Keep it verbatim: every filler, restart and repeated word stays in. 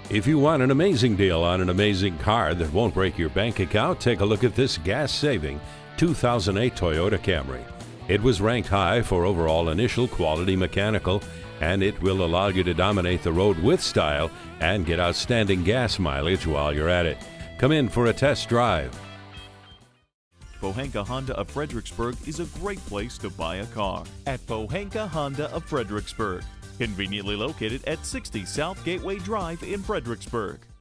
If you want an amazing deal on an amazing car that won't break your bank account, take a look at this gas-saving two thousand eight Toyota Camry. It was ranked high for overall initial quality mechanical, and it will allow you to dominate the road with style and get outstanding gas mileage while you're at it. Come in for a test drive. Pohanka Honda of Fredericksburg is a great place to buy a car at Pohanka Honda of Fredericksburg. Conveniently located at sixty South Gateway Drive in Fredericksburg.